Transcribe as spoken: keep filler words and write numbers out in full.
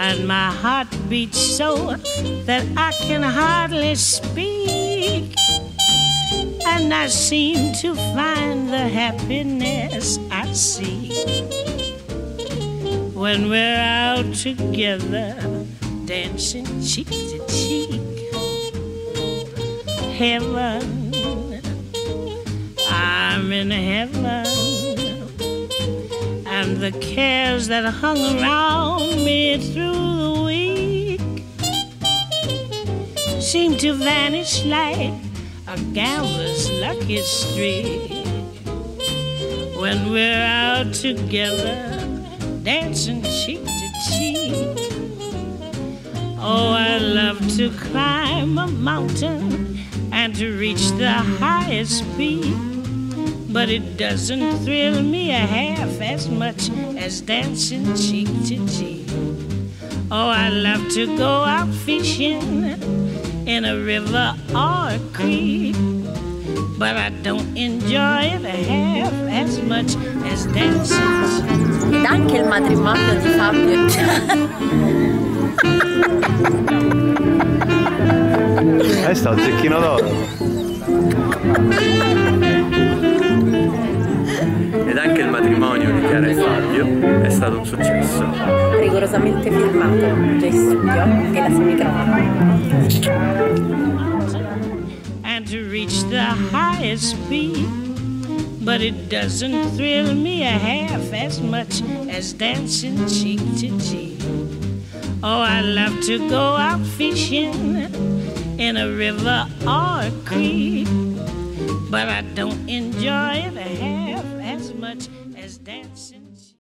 and my heart beats so that I can hardly speak. And I seem to find the happiness I seek when we're out together, dancing cheek to cheek. Heaven, I'm in heaven, and the cares that hung around me through the week seem to vanish like a gambler's lucky streak when we're out together, dancing cheek to cheek. Oh, I love to climb a mountain and to reach the highest peak, but it doesn't thrill me a half as much as dancing cheek to cheek. Oh, I love to go out fishing in a river or a creek, but I don't enjoy it half as much as dancing. Ed anche il matrimonio di Fabio. Eh, sta un zecchino d'oro. Ed anche il matrimonio di Chiara e Fabio è stato un successo. Rigorosamente filmato, già in studio e la semicronaca. And to reach the highest peak, but it doesn't thrill me a half as much as dancing cheek to cheek. Oh, I love to go out fishing in a river or a creek, but I don't enjoy it half as much as dancing.